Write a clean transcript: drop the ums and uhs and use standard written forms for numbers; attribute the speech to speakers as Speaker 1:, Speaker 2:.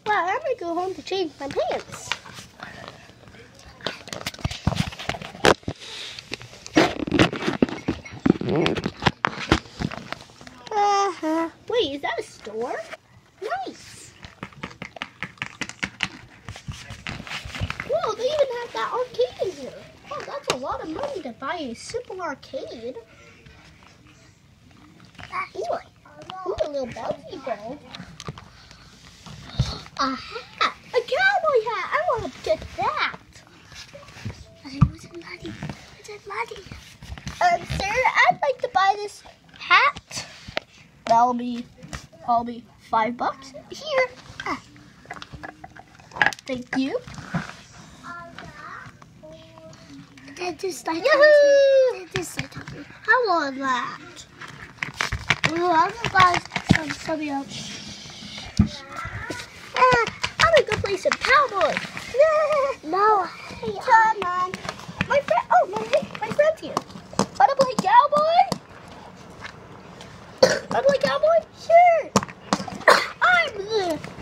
Speaker 1: Well, I'm gonna go home to change my pants. Wait, is that a store? Nice. Whoa, they even have that arcade in here. Oh, that's a lot of money to buy a simple arcade. Ooh, a little bouncy ball. A hat. A cowboy hat. I want to get that. Where's the money? Sir, I'd like to buy this hat. That'll be $5. Here. Thank you. Yahoo! I want that. Ooh, I'm gonna buy something else. I'm gonna go play some cowboys. No. Hey, come on. My friend's here. Wanna play cowboy? Wanna play cowboy? Sure. I'm the